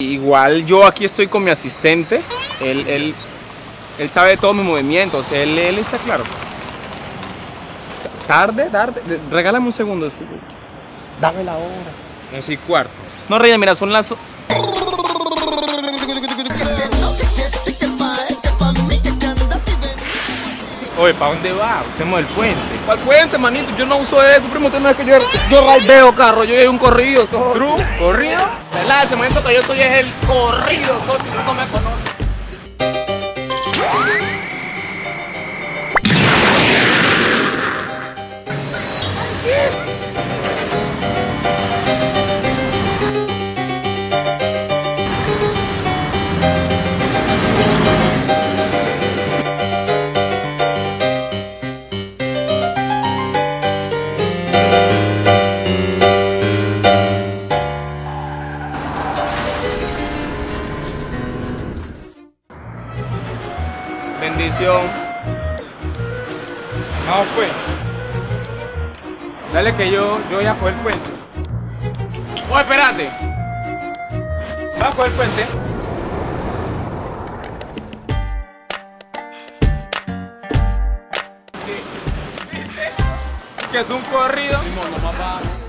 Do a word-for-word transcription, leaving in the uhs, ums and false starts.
Igual yo aquí estoy con mi asistente, él, él, él sabe de todos mis movimientos, él, él está claro. Tarde, tarde, regálame un segundo. Dame la hora. once y cuarto. No, Reina, mira, son las... Oye, ¿para dónde va? Usemos el puente. ¿Cuál puente, manito? Yo no uso eso, primo. Usted no es que yo, yo raideo carro, yo soy un corrido, socio. ¿True? ¿Corrido? ¿Verdad? Ese momento que yo soy es el corrido, socio, si no me conoce. Bendición. Vamos pues. Dale que yo, yo voy a coger el puente. Oh, espérate. Voy a coger el puente. ¿Qué? ¿Viste? Que es un corrido. No, no,